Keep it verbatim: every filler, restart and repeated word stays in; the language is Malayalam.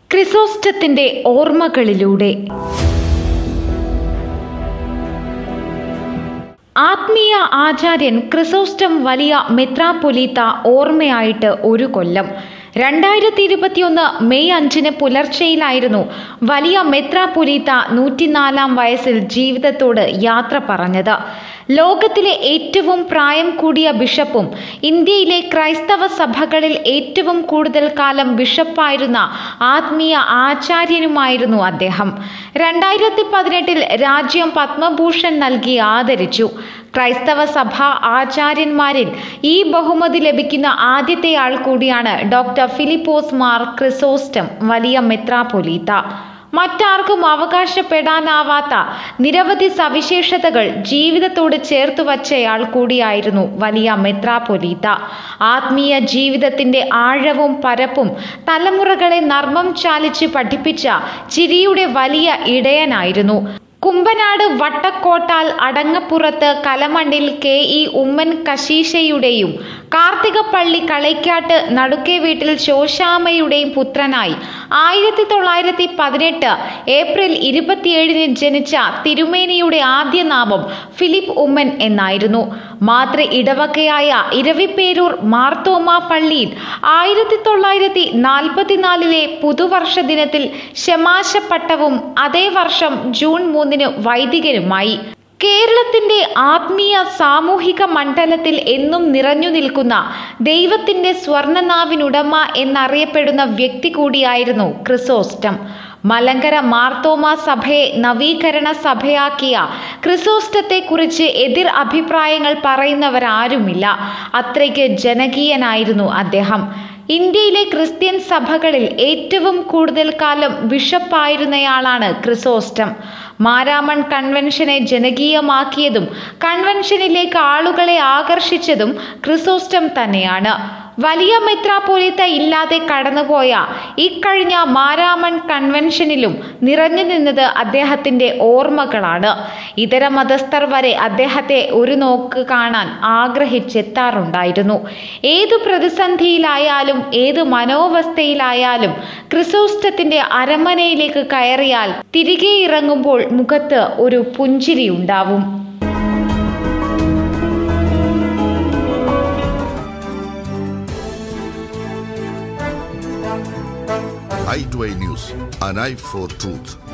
ക്രിസോസ്റ്റത്തിന്റെ ഓർമ്മകളിലൂടെ ആത്മീയ ആചാര്യൻ ക്രിസോസ്റ്റം വലിയ മെത്രാപ്പൊലീത്ത ഓർമ്മയായിട്ട് ഒരു കൊല്ലം. രണ്ടായിരത്തി ഇരുപത്തിയൊന്ന് മെയ് അഞ്ചിന് പുലർച്ചെയിലായിരുന്നു വലിയ മെത്രാപ്പൊലീത്ത നൂറ്റിനാലാം വയസ്സിൽ ജീവിതത്തോട് യാത്ര പറഞ്ഞത്. ലോകത്തിലെ ഏറ്റവും പ്രായം കൂടിയ ബിഷപ്പും ഇന്ത്യയിലെ ക്രൈസ്തവ സഭകളിൽ ഏറ്റവും കൂടുതൽ കാലം ബിഷപ്പായിരുന്ന ആത്മീയ ആചാര്യനുമായിരുന്നു അദ്ദേഹം. രണ്ടായിരത്തി പതിനെട്ടിൽ രാജ്യം പത്മഭൂഷൺ നൽകി ആദരിച്ചു. ക്രൈസ്തവ സഭാ ആചാര്യന്മാരിൽ ഈ ബഹുമതി ലഭിക്കുന്ന ആദ്യത്തെ ആൾ കൂടിയാണ് ഡോക്ടർ ഫിലിപ്പോസ് മാർ ക്രിസോസ്റ്റം വലിയ മെത്രാപ്പൊലീത്ത. മറ്റാർക്കും അവകാശപ്പെടാനാവാത്ത നിരവധി സവിശേഷതകൾ ജീവിതത്തോട് ചേർത്തു വച്ചയാൾ കൂടിയായിരുന്നു വലിയ മെത്രാപ്പൊലീത്ത. ആത്മീയ ജീവിതത്തിന്റെ ആഴവും പരപ്പും തലമുറകളെ നർമ്മം ചാലിച്ച് പഠിപ്പിച്ച ചിരിയുടെ വലിയ ഇടയനായിരുന്നു. കുമ്പനാട് വട്ടക്കോട്ടാൽ അടങ്ങപ്പുറത്ത് കലമണ്ണിൽ കെ ഇ ഉമ്മൻ കശീശയുടെയും കാർത്തികപ്പള്ളി കളയ്ക്കാട്ട് നടുക്കെ വീട്ടിൽ ശോശാമയുടെയും പുത്രനായി ആയിരത്തി തൊള്ളായിരത്തി പതിനെട്ട് ഏപ്രിൽ ഇരുപത്തിയേഴിന് ജനിച്ച തിരുമേനിയുടെ ആദ്യ നാമം ഫിലിപ്പ് ഉമ്മൻ എന്നായിരുന്നു. മാതൃ ഇടവകയായ ഇരവിപേരൂർ മാർത്തോമാ പള്ളിയിൽ ആയിരത്തി തൊള്ളായിരത്തി നാൽപ്പത്തിനാലിലെ പുതുവർഷ ദിനത്തിൽ ശമാശപ്പട്ടവും അതേ വർഷം ജൂൺ മൂന്നിന് വൈദികരുമായി. കേരളത്തിന്റെ ആത്മീയ സാമൂഹിക മണ്ഡലത്തിൽ എന്നും നിറഞ്ഞു നിൽക്കുന്ന ദൈവത്തിന്റെ സ്വർണ്ണനാവിനുടമ എന്നറിയപ്പെടുന്ന വ്യക്തി കൂടിയായിരുന്നു ക്രിസോസ്റ്റം. മലങ്കര മാർത്തോമാ സഭയെ നവീകരണ സഭയാക്കിയ ക്രിസോസ്റ്റത്തെ കുറിച്ച് എതിർ അഭിപ്രായങ്ങൾ പറയുന്നവരാരുമില്ല. അത്രയ്ക്ക് ജനകീയനായിരുന്നു അദ്ദേഹം. ഇന്ത്യയിലെ ക്രിസ്ത്യൻ സഭകളിൽ ഏറ്റവും കൂടുതൽ കാലം ബിഷപ്പായിരുന്നയാളാണ് ക്രിസോസ്റ്റം. മാരാമൺ കൺവെൻഷനെ ജനകീയമാക്കിയതും കൺവെൻഷനിലേക്ക് ആളുകളെ ആകർഷിച്ചതും ക്രിസോസ്റ്റം തന്നെയാണ്. വലിയ മെത്രാപ്പൊലീത്ത ഇല്ലാതെ കടന്നുപോയ ഇക്കഴിഞ്ഞ മാരാമൺ കൺവെൻഷനിലും നിറഞ്ഞു നിന്നത് അദ്ദേഹത്തിന്റെ ഓർമ്മകളാണ്. ഇതര മതസ്ഥർ വരെ അദ്ദേഹത്തെ ഒരു നോക്ക് കാണാൻ ആഗ്രഹിച്ചെത്താറുണ്ടായിരുന്നു. ഏതു പ്രതിസന്ധിയിലായാലും ഏതു മനോവസ്ഥയിലായാലും ക്രിസോസ്റ്റത്തിന്റെ അരമനയിലേക്ക് കയറിയാൽ തിരികെ ഇറങ്ങുമ്പോൾ മുഖത്ത് ഒരു പുഞ്ചിരി ഉണ്ടാവും. I to I News, an eye for truth.